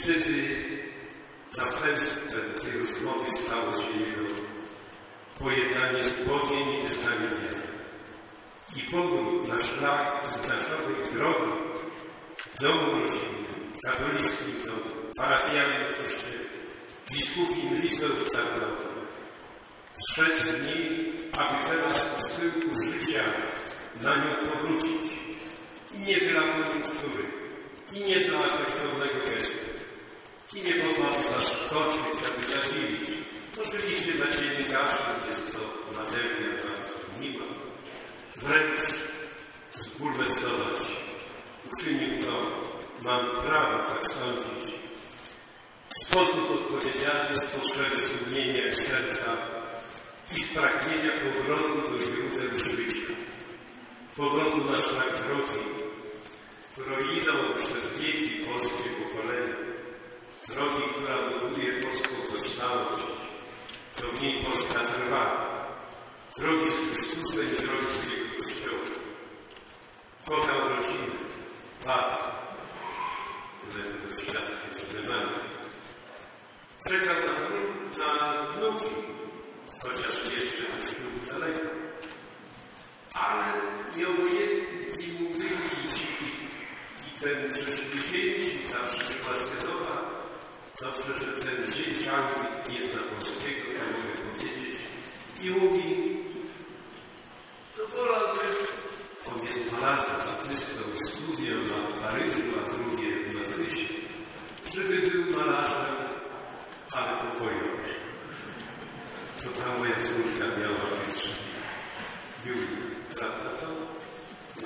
wtedy następstwem tej rozmowy stało się jego pojednanie zbrodnień i wyznanie wiary. I powrót na szlak wyznaczonej drogi w domu rodzinnym, katolickim domu, parafialnym kościele, biskupim listów tarnowych. Strzec z niej, aby teraz w schyłku życia na nią powrócić. I nie dla koniunktury, i nie dla efektownego gestu, i nie po to, aby zaskoczyć, aby zadziwić. Oczywiście dla dziennikarzy jest to materia bardzo miła. Wręcz zbulwersować. Uczynił to, mam prawo tak sądzić, w sposób odpowiedzialny z potrzeby sumienia serca i z pragnienia powrotu do źródeł życia. Powrotu na szlak drogi, którą idą przez wieki polskie pokolenia. Drogi, która buduje polską tożsamość, to w niej Polska trwa. Drogi z Chrystusem i drogi swojego Kościoła. Kochał rodzinę, lat, które tego świata jest wymaga. Czekał na wnuki, chociaż jeszcze ten ślub daleko. Ale nieobojętni mówili ci i ten rzeczywiści, ta przyszła Synowa, dobrze, że ten dzień ciągły jest na polskiego, to mogę powiedzieć, i mówi, to wolałbym, on jest malarzem, artystą, studią na Paryżu, a drugie w Madrycie, żeby był malarzem, ale pokojowym. To ta moja córka miała być Julię, prawda to? No.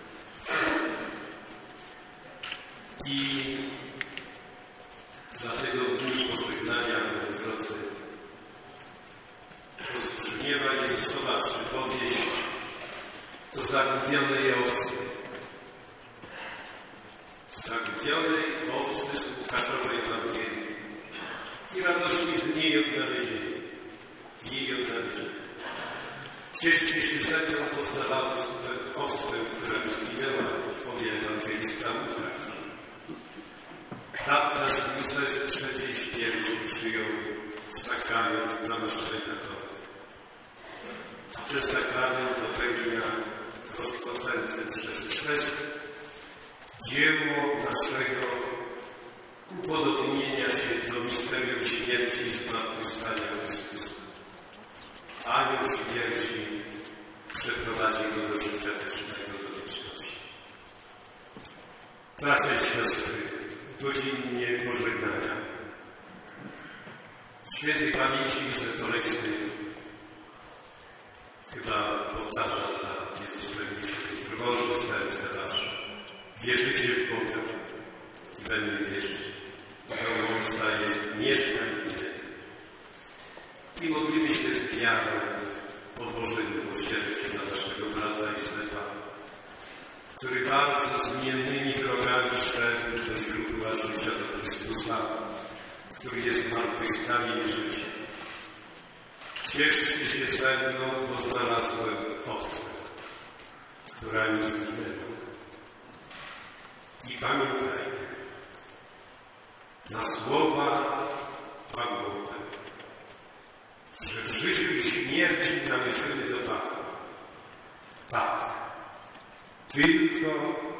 I dlatego w dniu pożegnania w drodze rozbrzmiewa Jezusowa przypowieść o zagubionej owcy. Zagubionej owcy z Łukaszowej Ewangelii i radośnie z niej odnalezienia. Cieszcie się ze mną, poznawałem owcę, która zginęła, powie ewangelista Łukasz. Tam nasz Józef trzeciej śmierci przyjął sakrament namaszczenia Boga. Przez sakrament dopełnia rozpoczęte przez chrzest dzieło naszego upodobnienia się do misterium śmierci i zmartwychwstania Chrystusa. Anioł śmierci przeprowadzi go do życia wiecznego, do wieczności. Bracia i siostry, godzinnie pożegnania. Świętej pamięci Wicekolekcji chyba powtarza za Jezusem Chrystusem, trwoży serce wasze. Wierzycie w Boga i będę wierzyć. Pełną Ojca jest nieszczęśliwy. I modlimy się z wiarą o Boże miłosierdzie dla naszego brata Józefa, który bardzo zmiennymi drogami szedł do źródła życia do Chrystusa, który jest zmartwychwstanie i życiem. Cieszcie się ze mną, bo znalazłem owcę, która mi zginęła. I pamiętaj na słowa Pana Boga, że w życiu i śmierci należymy do Pana. Tak, tylko